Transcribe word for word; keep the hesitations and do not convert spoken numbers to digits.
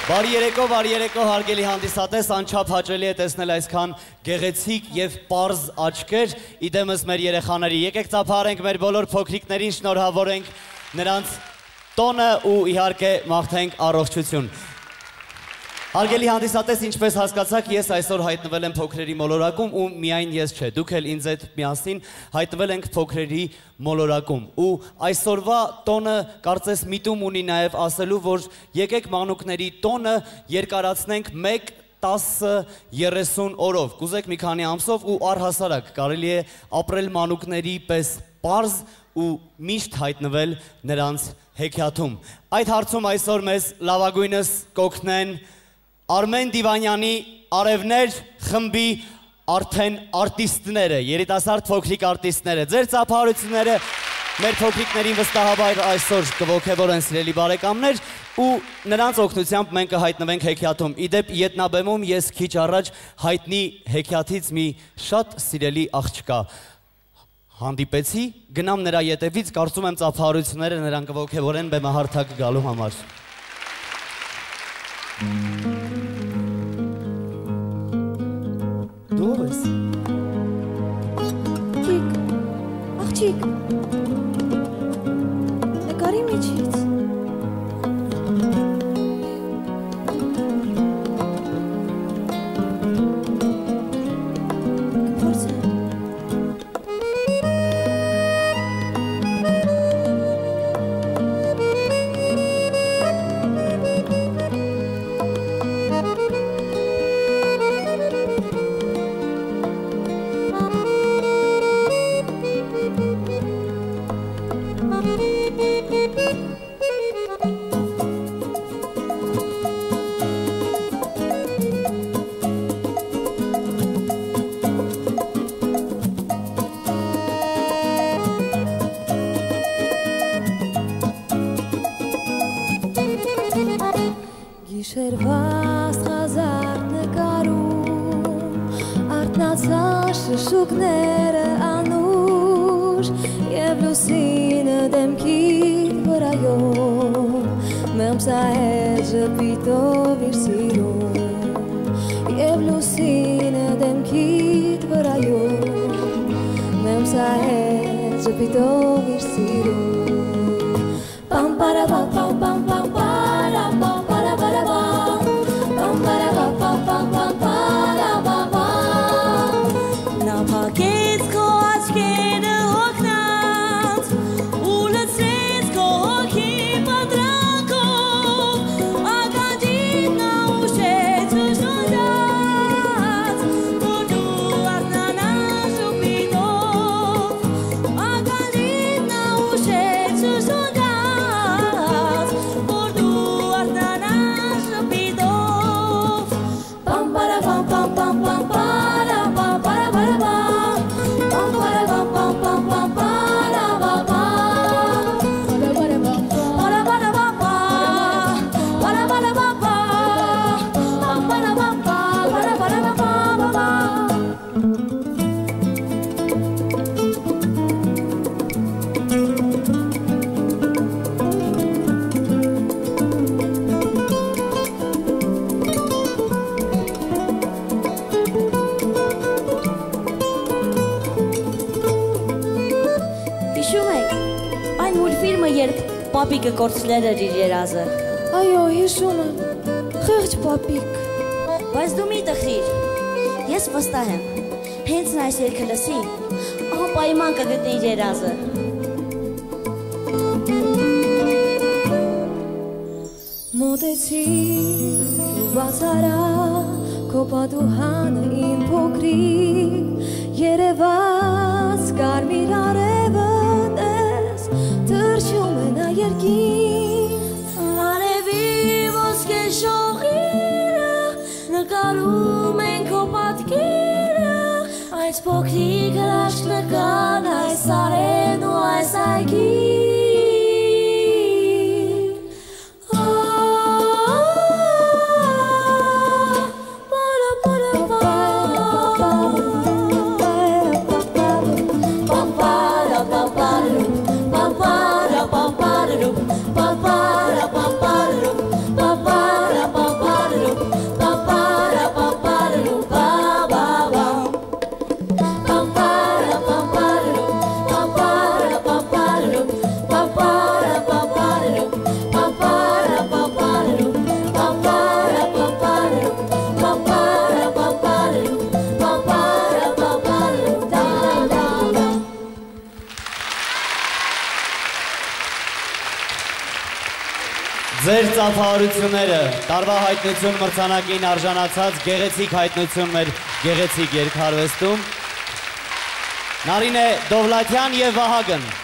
Բարի երեկո, բարի երեկո, հարգելի հանդիսատես, անչափ հաճելի է տեսնել այսքան գեղեցիկ և պարզ աչքեր իդեմս մեր երեխաների։ Եկեք ծափարենք մեր բոլոր փոքրիկներին, շնորհավորենք նրանց տոնը ու իհարկե մաղթենք առողջություն։ Հարգելի հանդիսատես, ինչպես հասկացաք, ես այսօր հայտնվել եմ փոքրերի մոլորակում ու միայն ես չէ, դուք էլ ինձ հետ միասին հայտնվել ենք փոքրերի մոլորակում ու այսօրվա տոնը կարծես միտում ունի նաև ասելու, որ եկեք մանուկների տոնը երկարացնենք մեկ, տասը, երեսուն օրով, կուզեք մի քանի ամսով ու առհասարակ կարելի է ապրել մանուկների պես պարզ ու միշտ հայտնվել նրանց հեքիաթում։ Այդ հարցում այսօր մեզ լավագույնս կօգնեն Արմեն Դիվանյանի Արևներ խմբի արդեն արտիստները, երիտասարդ փոքրիկ արտիստները, ձեր ծափահարությունները մեր փոքրիկներին վստահաբար այսօր կողքեվորեն սիրելի բարեկամներ ու նրանց օգնությամբ մենք կհայտնվենք հեքիաթում։ Իդեպ Ետնաբեմում ես քիչ առաջ հայտնի հեքիաթից մի շատ սիրելի աղջկա հանդիպեցի, գնամ նրա ետևից, կարծում եմ ծափահարությունները նրան կողքեվորեն բեմահարթակ գալու համար։ Դու ով ես։ Աղջիկ, աղջիկ, նկարի միջից։ Գիշերված խազարդ նկարում, արթնացան շշուկները անուշ, և լուսինը դեմքիդ վրայով, մեմսահետ ժպիտով իր սիրում, և լուսինը դեմքիդ վրայով, մեմսահետ ժպիտով իր սիրում, պամ պարա պամ պամ պամ պամ պարա պամ Պապիկը կորցրել էր իր երազը։ Այո, հիշում եմ, խեղճ պապիկ։ Բայց դու մի տխրիր, ես վստահ եմ, հենց նա այս երգը լսի, անպայման կգտնի իր երազը։ Մոտեցի ու բացարա քո պատուհանը իմ փոքրիկ, երևաց կարմիր արևը թրջում է նա երկին, արևի ոսկե շողերը նկարում են քո պատկերը, այս փոքրիկ հրաշքն կան այս արեն ու այս այգին։ Pa pa Ձեր ծափահարությունները տարվա հայտնություն մրցանակին արժանացած գեղեցիկ հայտնություն մեր գեղեցիկ երգարվեստում Նարինե Դովլաթյան և Վահագն